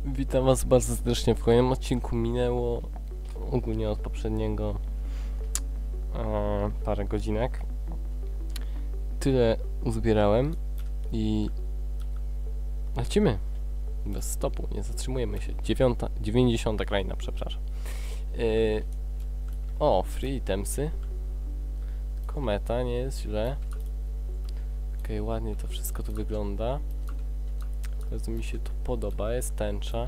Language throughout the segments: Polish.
Witam was bardzo serdecznie w kolejnym odcinku. Minęło ogólnie od poprzedniego parę godzinek. Tyle uzbierałem i lecimy bez stopu, nie zatrzymujemy się. 90. kraina, przepraszam. Free itemsy. Kometa, nie jest źle. Okej, ładnie to wszystko tu wygląda. Bardzo mi się to podoba, jest tęcza.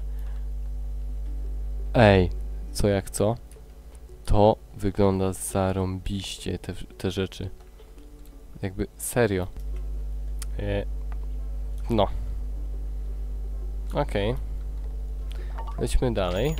Ej, co jak co? To wygląda zarąbiście, te rzeczy. Jakby serio. No. Okej. Lećmy dalej.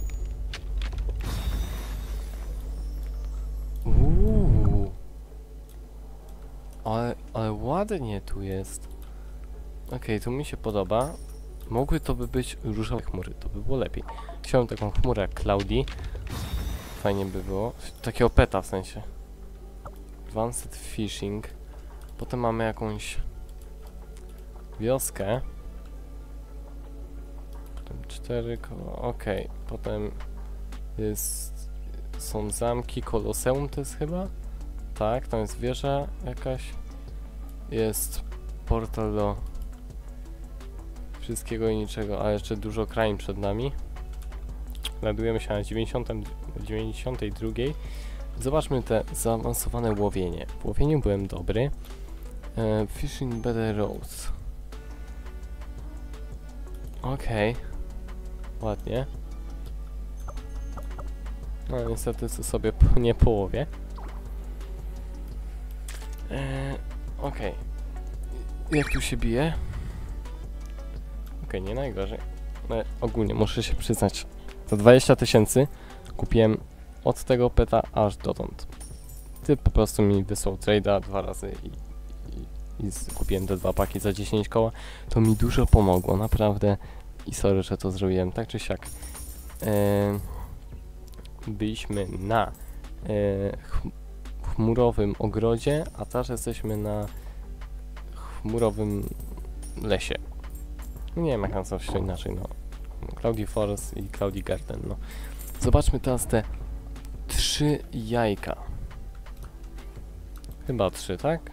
Ale ładnie tu jest. Okej, tu mi się podoba. Mogły to być różowe chmury, to by było lepiej. Chciałem taką chmurę jak Cloudy. Fajnie by było. Takiego peta w sensie. Advanced Fishing. Potem mamy jakąś wioskę. Potem 4 koło. Okej. Potem są zamki. Koloseum to jest chyba? Tak, tam jest wieża jakaś. Jest portal do wszystkiego i niczego, a jeszcze dużo krain przed nami. Ładujemy się na 92. Zobaczmy te zaawansowane łowienie. W łowieniu byłem dobry. Fishing Better Roads. Okej. Ładnie. No niestety sobie nie połowię. Okej. Jak tu się bije? Okej, nie najgorzej. Ale ogólnie muszę się przyznać. Za 20 000 kupiłem od tego peta aż dotąd. Ty po prostu mi wysłał trade'a 2 razy i kupiłem te 2 paki za 10 koła. To mi dużo pomogło, naprawdę. I sorry, że to zrobiłem, tak czy siak. Byliśmy na chmurowym ogrodzie, a teraz jesteśmy na chmurowym lesie. Nie wiem jak nazwać to inaczej, no. Cloudy Forest i Cloudy Garden, no. Zobaczmy teraz te 3 jajka. Chyba 3, tak?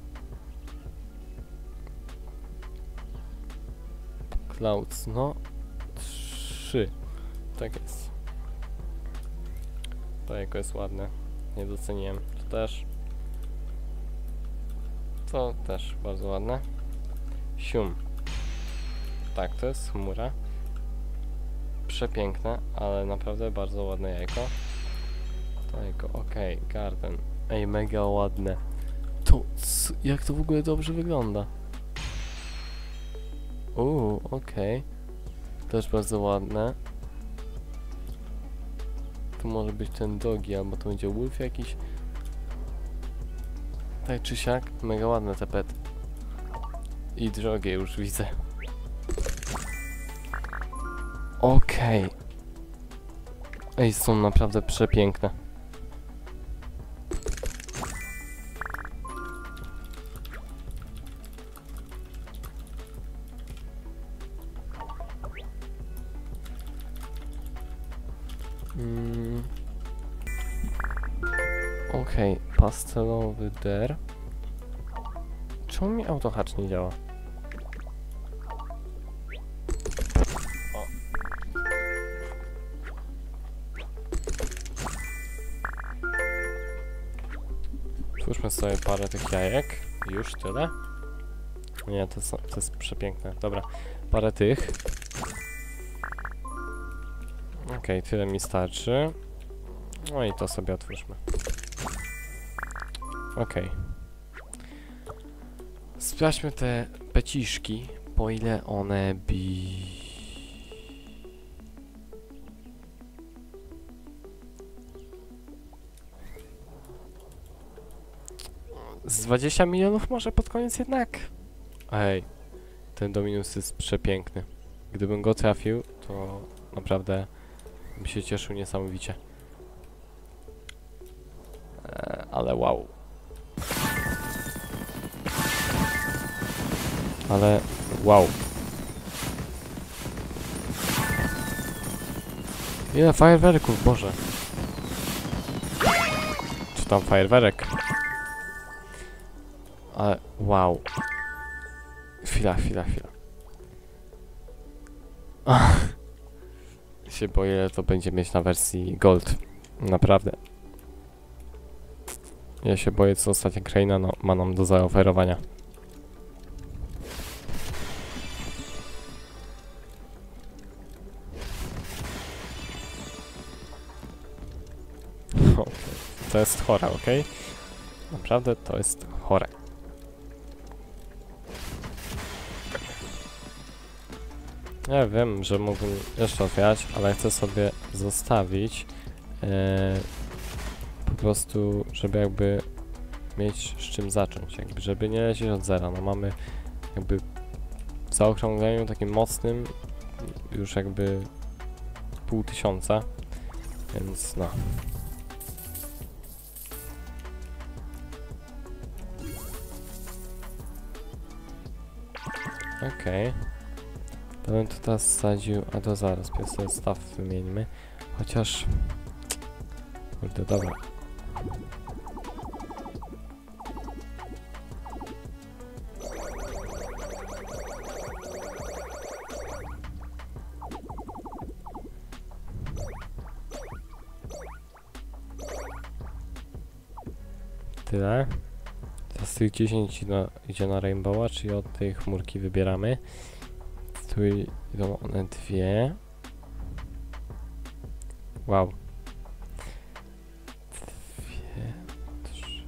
Clouds, no. 3. Tak jest. To jajko jest ładne. Nie doceniłem. To też. To też bardzo ładne. Sium. Tak, to jest chmura. Przepiękne, ale naprawdę bardzo ładne jajko. To jajko, okej, garden. Ej, mega ładne. To, jak to w ogóle dobrze wygląda. Okej. Też bardzo ładne. Tu może być ten dogi, albo to będzie wolf jakiś. Tak czy siak, mega ładne te pety. I drogie już widzę. Okej. Ej, są naprawdę przepiękne. Okej, pastelowy der. Czemu mi autohacz nie działa? Twórzmy sobie parę tych jajek. Już tyle? Nie, to jest przepiękne. Dobra, parę tych. Okej, tyle mi starczy. No i to sobie otwórzmy. Okej. Sprawdźmy te peciszki, po ile one z 20 milionów może pod koniec jednak? Ej, ten Dominus jest przepiękny. Gdybym go trafił, to naprawdę bym się cieszył niesamowicie. Ale wow. Ale wow. Ile fajerwerków, Boże. Czy tam fajerwerek? Ale, wow. Chwila. Ach. Się boję, ile to będzie mieć na wersji Gold. Naprawdę. Ja się boję, co ostatnia kraina ma nam do zaoferowania. Okay. To jest chore, ok? Naprawdę to jest chore. Ja wiem, że mógłbym jeszcze otwierać, ale chcę sobie zostawić po prostu, żeby jakby mieć z czym zacząć, jakby żeby nie lecieć od zera. No mamy jakby w zaokrągleniu takim mocnym już jakby 500, więc no. Okej. To bym tu teraz wsadził, a to zaraz, sobie staw wymieńmy. Chociaż... Kurde, dobra. Tyle. Teraz tych 10 idzie na Rainbowa, czyli od tej chmurki wybieramy. Tu idą one dwie. Wow. Dwie, trzy.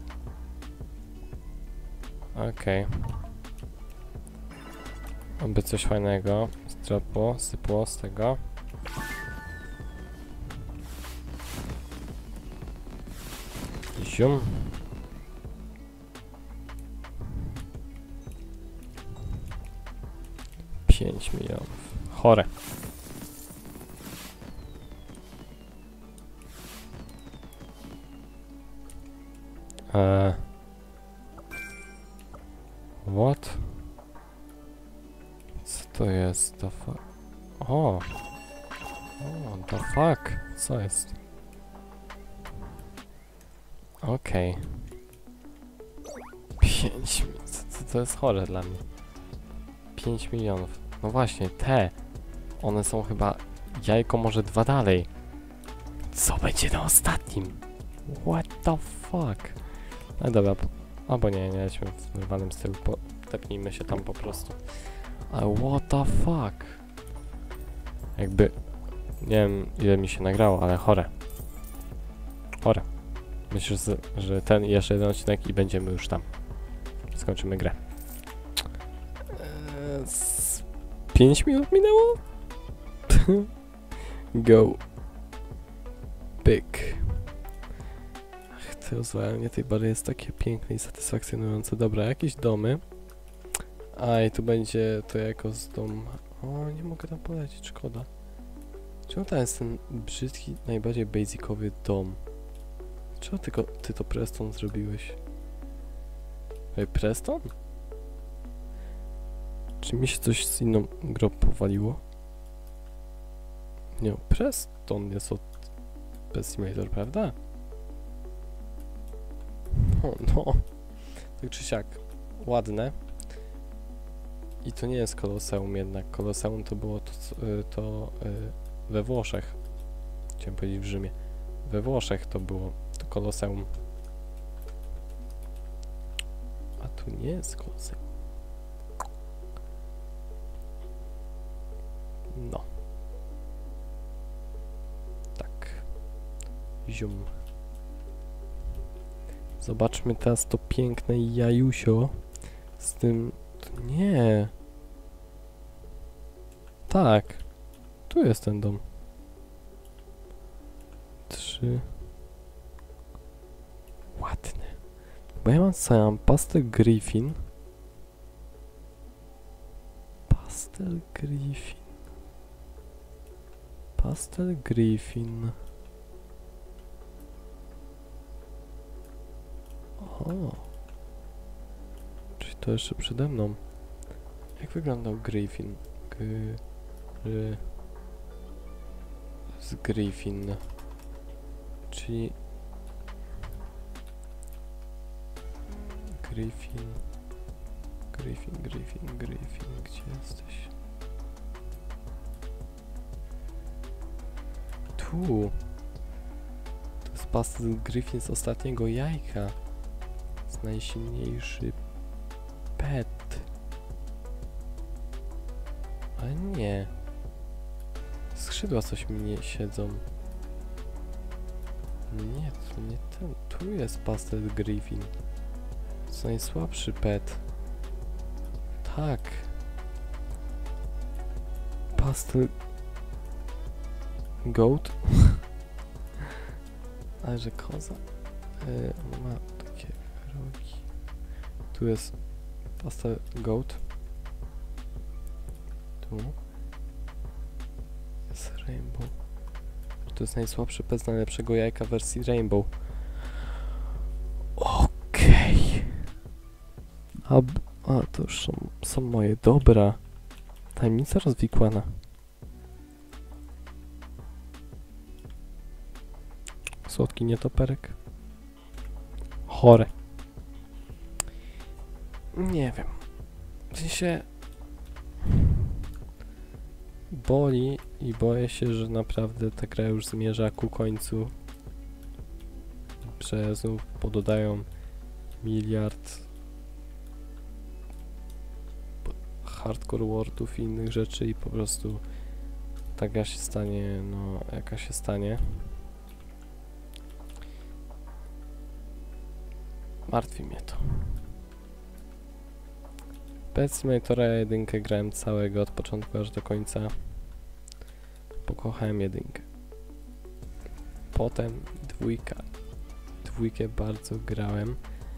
Okej. Oby coś fajnego sypło z tego. Zium. $5 milionów. Chore. What? Co to jest? The fuck? O! The fuck? Co jest? Okej. 5 to jest chore dla mnie. 5 milionów. No właśnie, te. One są chyba jajko może 2 dalej. Co będzie na ostatnim? What the fuck? No dobra, albo nie lecimy w normalnym stylu, tepnijmy się tam po prostu. Ale what the fuck? Jakby, nie wiem ile mi się nagrało, ale chore. Chore. Myślę, że ten jeszcze jeden odcinek i będziemy już tam. Skończymy grę. 5 minut minęło? Go. Big. Ach, to rozwalanie tej bary jest takie piękne i satysfakcjonujące. Dobra, jakieś domy. A i tu będzie to jako z dom. O, nie mogę tam polecieć, szkoda. Czemu tam jest ten brzydki, najbardziej basicowy dom? Czemu tylko ty to Preston zrobiłeś? Ej, Preston? Czy mi się coś z inną grą powaliło? Nie, Preston jest od Pet Simulator, prawda? O, no. Tak czy siak, ładne. I to nie jest Koloseum jednak. Koloseum to było to we Włoszech. Chciałem powiedzieć w Rzymie. We Włoszech to było to Koloseum. A tu nie jest Koloseum. No. Tak. Zium. Zobaczmy teraz to piękne jajusio z tym... Nie. Tak. Tu jest ten dom. 3. Ładny. Bo ja mam sam Pastel Griffin. Pastel Griffin. Pastel Griffin. O. Czyli to jeszcze przede mną. Jak wyglądał Griffin? z Griffin. Czyli... Griffin, gdzie jesteś? Tu! To jest pastel Griffin z ostatniego jajka. Jest najsilniejszy pet. Ale nie. Skrzydła coś mi nie siedzą. Nie, to nie ten. Tu jest pastel Griffin. To jest najsłabszy pet. Tak. Pastel... Goat? Ale że koza? Ma takie rogi. Tu jest pastel Goat. Tu. Jest Rainbow. To jest najsłabszy pet z najlepszego jajka wersji Rainbow. Okej. A to już są moje. Dobra. Tajemnica rozwikłana. Słodki nietoperek. Chore. Nie wiem. W sensie... Boli i boję się, że naprawdę ta gra już zmierza ku końcu. Że znów pododają miliard hardcore wordów i innych rzeczy i po prostu taka się stanie, no jaka się stanie. Martwi mnie to. Pet Simulatora 1 grałem całego od początku aż do końca. Pokochałem 1. Potem 2. 2 bardzo grałem.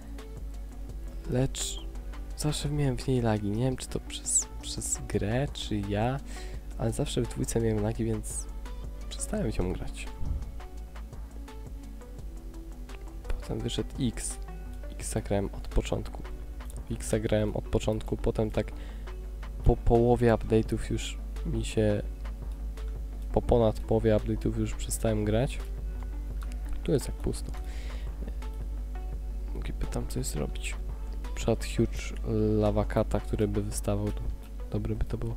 Lecz zawsze miałem w niej lagi. Nie wiem, czy to przez grę, czy ja, ale zawsze w 2 miałem lagi, więc przestałem w nią grać. Potem wyszedł X. X grałem od początku. X grałem od początku, potem tak po połowie update'ów już mi się... Po ponad połowie update'ów już przestałem grać. Tu jest jak pusto. Mogliby tam coś zrobić. Przed huge lava cata, który by wystawał tu. Dobre by to było.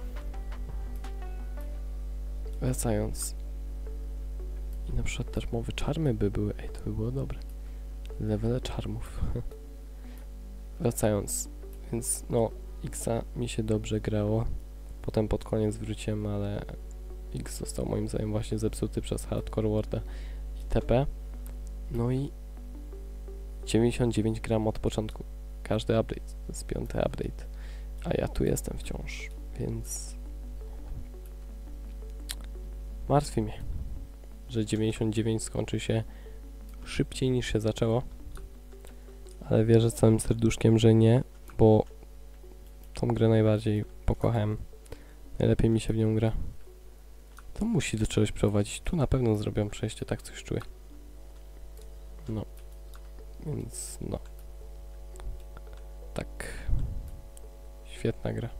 Wracając. I na przykład też mowy czarmy by były. Ej, to by było dobre. Levele czarmów. Wracając. Więc no, Xa mi się dobrze grało. Potem pod koniec wróciłem, ale X został moim zdaniem właśnie zepsuty przez hardcore worda itp. No i 99 gram od początku. Każdy update. To jest 5. update. A ja tu jestem wciąż, więc martwi mnie, że 99 skończy się szybciej niż się zaczęło. Ale wierzę całym serduszkiem, że nie, bo tą grę najbardziej pokochałem. Najlepiej mi się w nią gra. To musi do czegoś prowadzić. Tu na pewno zrobią przejście, tak coś czuję. No. Więc no. Tak. Świetna gra.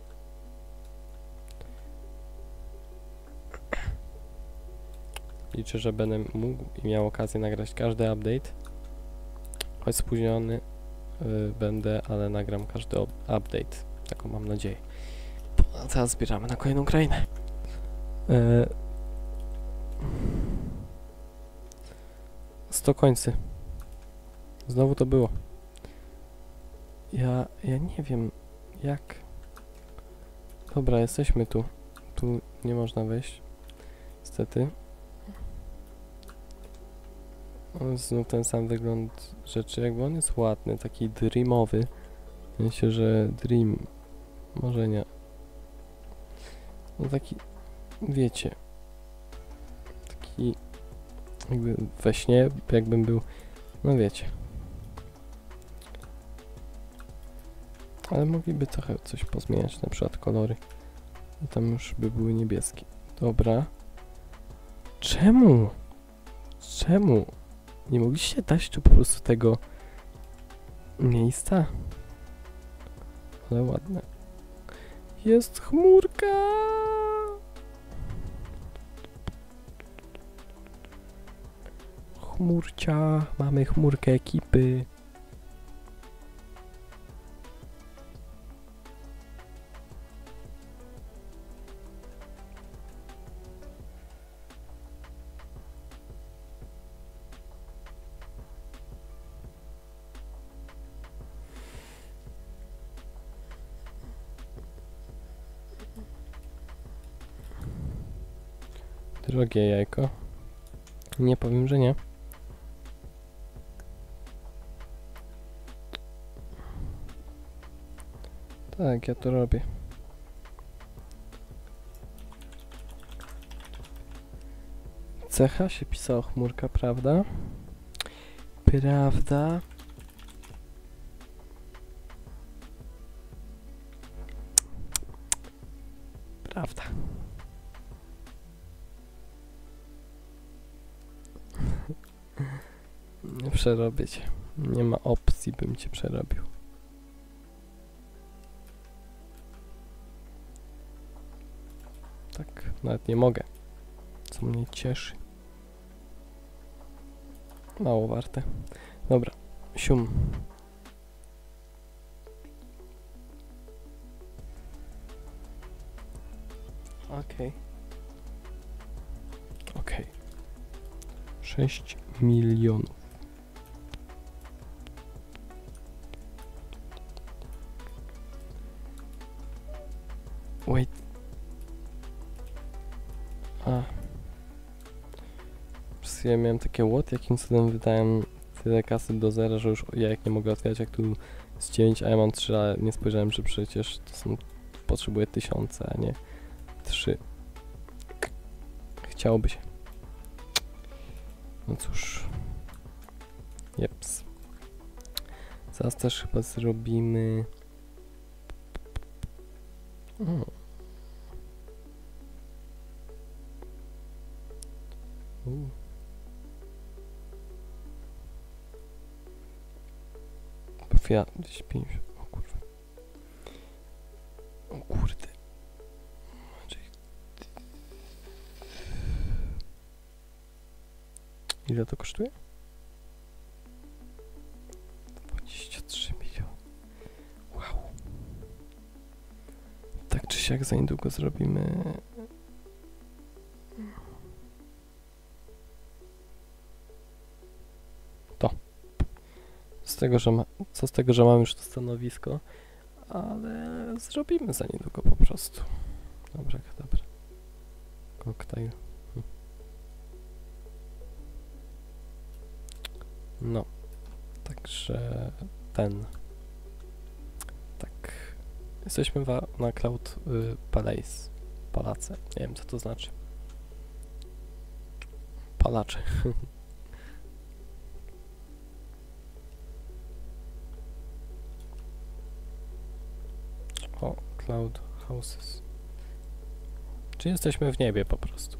Liczę, że będę mógł i miał okazję nagrać każdy update. Choć spóźniony będę, ale nagram każdy update. Taką mam nadzieję. A teraz zbieramy na kolejną krainę. 100 końcy. Znowu to było. Ja nie wiem jak. Dobra, jesteśmy tu. Tu nie można wejść. Niestety. On jest znów ten sam wygląd rzeczy, jakby on jest ładny, taki dreamowy. Myślę, że dream. Może nie. No taki, wiecie. Taki jakby we śnie, jakbym był, no wiecie. Ale mogliby trochę coś pozmieniać, na przykład kolory. I tam już by były niebieskie. Dobra. Czemu? Czemu? Nie mogliście dać tu po prostu tego miejsca? Ale ładne. Jest chmurka! chmurcia, mamy chmurkę ekipy. Drogie jajko. Nie powiem, że nie. Tak, ja to robię. Cecha się pisała chmurka, prawda? Prawda? Prawda. Nie przerobię cię. Nie ma opcji, bym cię przerobił. Tak, nawet nie mogę. Co mnie cieszy. Mało warte. Dobra, sium. Okej. Okej. 6 milionów. Wait. Przez chwilę miałem takie what, jakim cudem wydałem tyle kasy do zera, że już ja jak nie mogę otwierać, jak tu z 9, a ja mam 3, ale nie spojrzałem, że przecież to są, potrzebuję 1000, a nie 3. Chciałoby się. No cóż. Jeps. Zaraz też chyba zrobimy... Chwila, gdzieś 5. O kurwa. O kurde. Ile to kosztuje? 23 miliony. Wow. Tak czy siak za niedługo zrobimy... To. Co z tego, że mam już to stanowisko, ale zrobimy za niedługo po prostu. Dobra, dobra. Koktajl. No. Także ten. Tak. Jesteśmy na Cloud Palace. Palace. Nie wiem, co to znaczy. Palacze. O, Cloud Houses. Czy jesteśmy w niebie po prostu?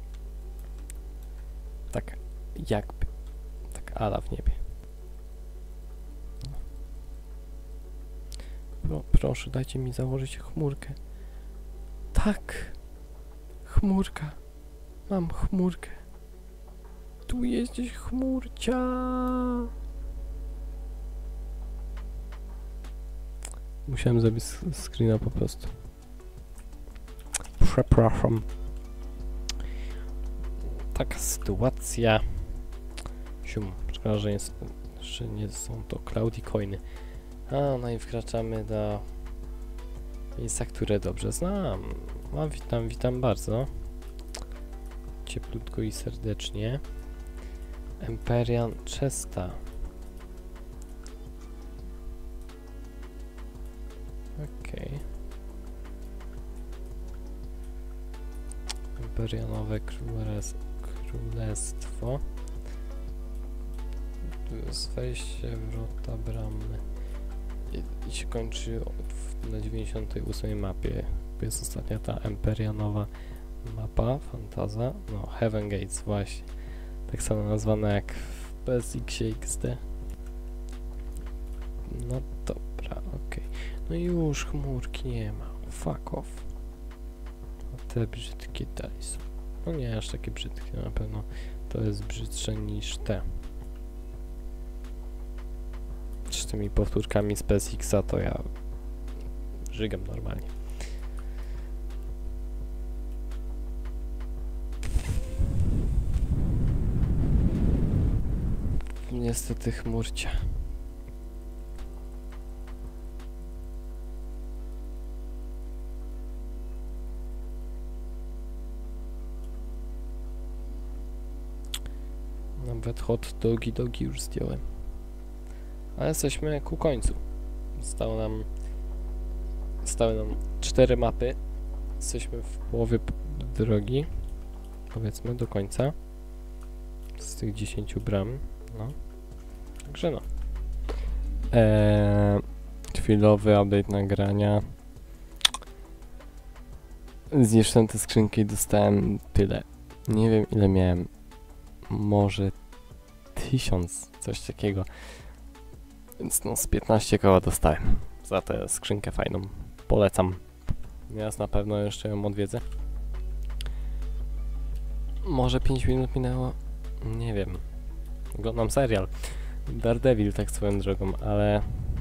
Tak, jakby. Tak, ala w niebie. Proszę, dajcie mi założyć chmurkę. Tak! Chmurka. Mam chmurkę. Tu jest gdzieś chmurcia. Musiałem zrobić screena po prostu. Przepraszam. Taka sytuacja. Szkoda, że nie są to Cloudy Coiny. No i wkraczamy do miejsca, które dobrze znam. Witam bardzo. Cieplutko i serdecznie. Empyrean Chesta. Okej. Empyreanowe królestwo. Tu jest wejście, wrota, bramy. I się kończy na 98 mapie. To jest ostatnia ta empyreanowa mapa, fantaza. No, Heaven Gates właśnie. Tak samo nazwana jak w PSX XD. No dobra, okej. No i już chmurki nie ma. Fuck off. A te brzydkie dalej są. No nie aż takie brzydkie na pewno. To jest brzydsze niż te. Z tymi powtórkami z PSX-a to ja żygam normalnie. Niestety chmurcie. Nawet hot dogi już zdjąłem. Ale jesteśmy ku końcu. Zostały nam 4 mapy. Jesteśmy w połowie drogi. Powiedzmy do końca. Z tych 10 bram. No. Także no. Chwilowy update nagrania. Zniszczyłem te skrzynki i dostałem tyle. Nie wiem ile miałem. Może 1000, coś takiego. Więc no z 15 koła dostałem. Za tę skrzynkę fajną. Polecam. Teraz na pewno jeszcze ją odwiedzę. Może 5 minut minęło? Nie wiem. Oglądam serial. Daredevil tak swoją drogą, ale...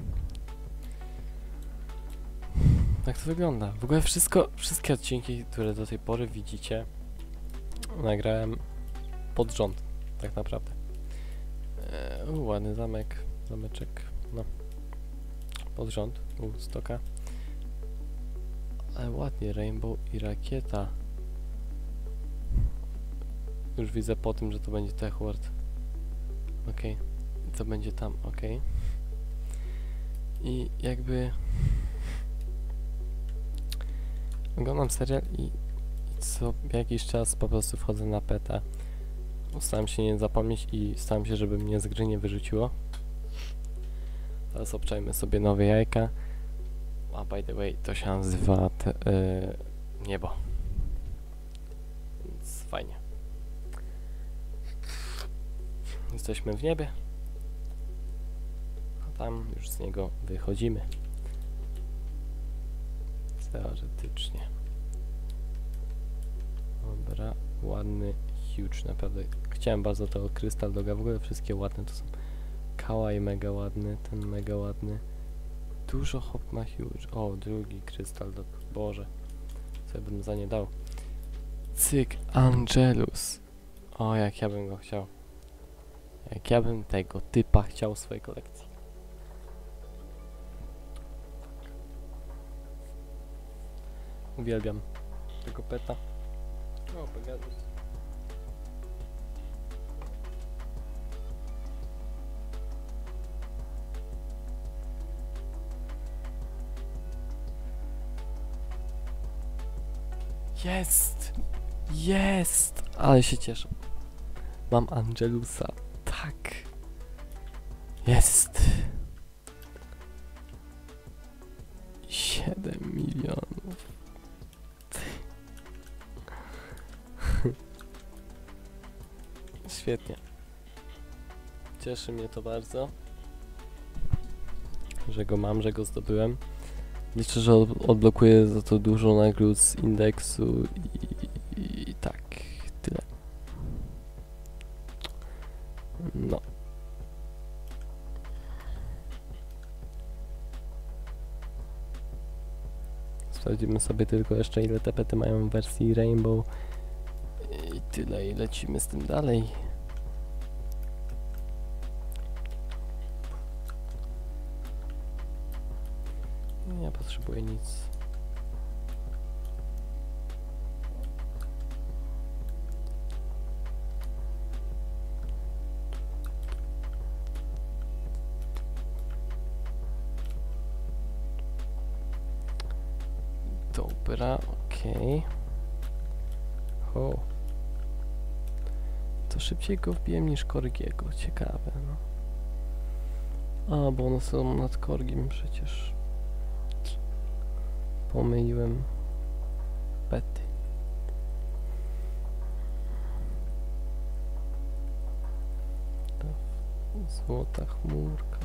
Tak to wygląda. W ogóle wszystkie odcinki, które do tej pory widzicie, nagrałem pod rząd, tak naprawdę. Ładny zameczek, no. Pod rząd, stoka. Ale ładnie, Rainbow i rakieta. Już widzę po tym, że to będzie Techward. Okej, to będzie tam, okej. I jakby... Oglądam serial i co jakiś czas po prostu wchodzę na PETA. Staram się nie zapomnieć i staram się, żeby mnie z gry nie wyrzuciło. Teraz obczajmy sobie nowe jajka. A by the way, to się nazywa niebo. Więc fajnie. Jesteśmy w niebie. A tam już z niego wychodzimy. Teoretycznie. Dobra, ładny, huge, naprawdę. Chciałem bardzo tego Crystal Doga, w ogóle wszystkie ładne to są. Kawaii mega ładny, ten mega ładny. Dużo hop ma huge. O, drugi Crystal Dog, Boże. Co ja bym za nie dał. Cyk, Angelus. O, jak ja bym go chciał. Jak ja bym tego typa chciał w swojej kolekcji. Uwielbiam tego peta. O, Pegasus. Jest! Jest! Ale się cieszę. Mam Angelusa. Tak. Jest. 7 milionów. Świetnie. Cieszy mnie to bardzo, że go mam, że go zdobyłem. Liczę, że odblokuję za to dużo nagród z indeksu i tak, tyle. No. Sprawdzimy sobie tylko jeszcze, ile te pety mają w wersji Rainbow. I tyle, i lecimy z tym dalej. Nie potrzebuję nic. Dobra, okej. O. To szybciej go wbiłem niż Korgiego. Ciekawe, no. A, bo one są nad Korgiem przecież. Pomyliłem pety. Złota chmurka.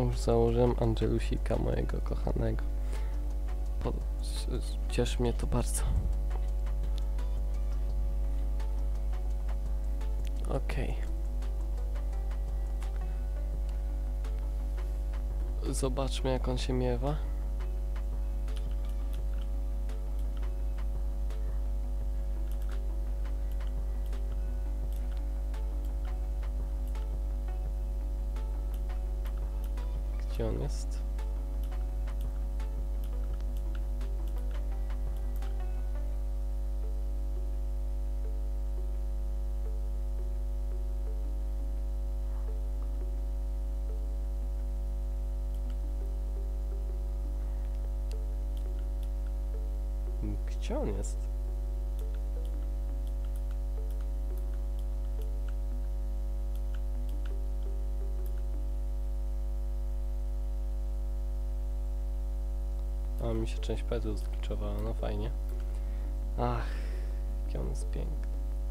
już założyłem Angelusika, mojego kochanego. Cieszy mnie to bardzo. Okej. Zobaczmy, jak on się miewa. Gdzie on jest? Gdzie on jest? A mi się część pedu zgliczowała, no fajnie. Ach, jaki on jest piękny.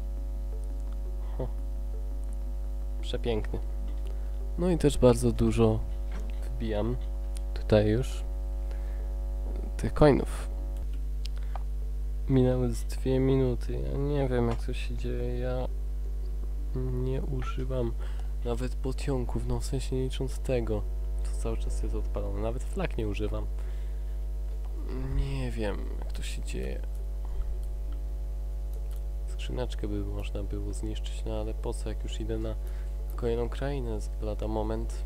Przepiękny. No i też bardzo dużo wbijam tutaj już tych coinów. Minęły z 2 minuty. Ja nie wiem, jak to się dzieje. Ja nie używam nawet potionków, no w sensie nie licząc tego, to cały czas jest odpalone. Nawet flag nie używam. Nie wiem, jak to się dzieje. Skrzyneczkę by można było zniszczyć, no ale po co, jak już idę na kolejną krainę lada moment.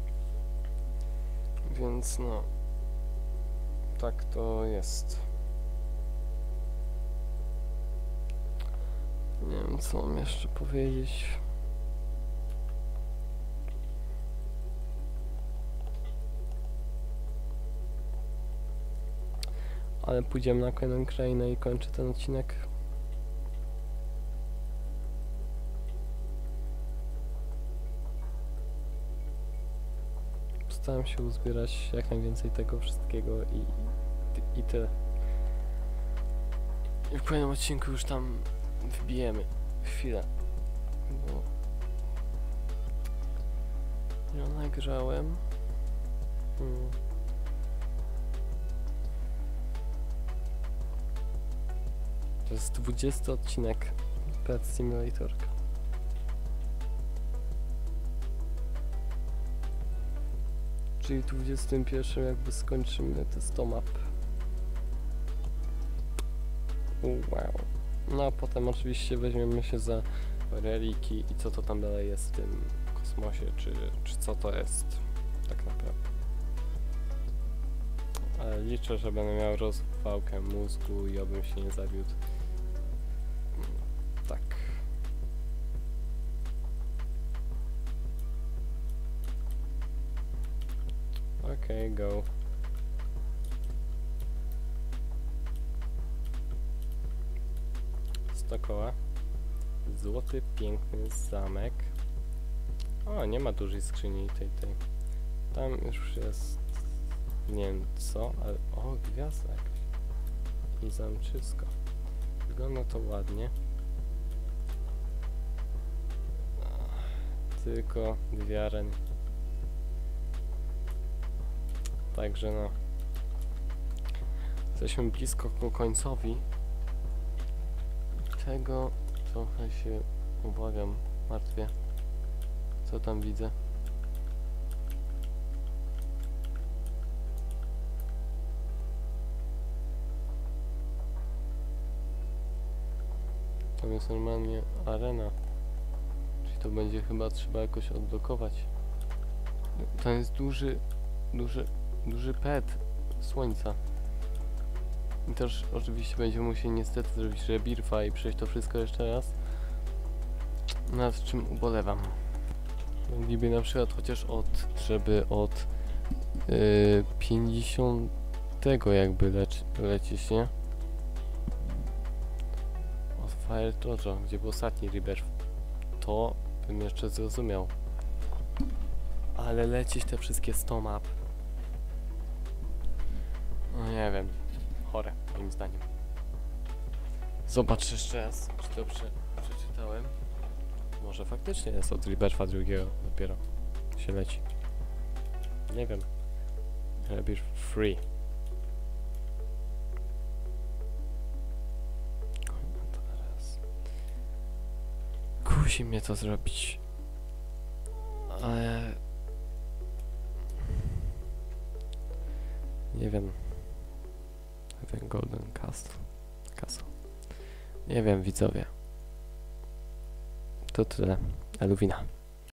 Więc no, tak to jest. Nie wiem, co mam jeszcze powiedzieć. Ale pójdziemy na kolejną krainę i kończę ten odcinek. Postaram się uzbierać jak najwięcej tego wszystkiego i tyle. I w kolejnym odcinku już tam wbijemy. Chwilę. Bo ja nagrałem. To jest 20 odcinek Pet Simulator. Czyli w 21 jakby skończymy te 100 map. Wow. No a potem oczywiście weźmiemy się za reliki i co to tam dalej jest w tym kosmosie, czy co to jest tak naprawdę. Ale liczę, że będę miał rozwałkę mózgu i obym się nie zawiódł. Tak. Okej, go. Koła. Złoty, piękny zamek. O, nie ma dużej skrzyni tej. Tam już jest... nie wiem co, ale... o, gwiazda jakaś. I zamczysko. Wygląda to ładnie. Tylko wiaren. Także no... jesteśmy blisko ku końcowi. Tego trochę się obawiam, martwię. Co tam widzę? Tam jest normalnie arena. Czyli to będzie chyba trzeba jakoś odblokować. Tam jest duży pet słońca. I też oczywiście będziemy musieli niestety zrobić rebirfa i przejść to wszystko jeszcze raz. Nad czym ubolewam. Mogliby na przykład chociaż żeby od 50 jakby lecieć, nie? Od Fire Dojo, gdzie był ostatni rebirth. To bym jeszcze zrozumiał. Ale lecieć te wszystkie 100 map. No nie wiem. Chore, moim zdaniem. Zobacz jeszcze raz, czy dobrze przeczytałem. Może faktycznie jest od rebirtha drugiego dopiero się leci. Nie wiem. Robisz free. Teraz. Kusi mnie to zrobić. Ale... Nie wiem. Ten Golden Castle. Nie wiem, widzowie. To tyle. Eluwina.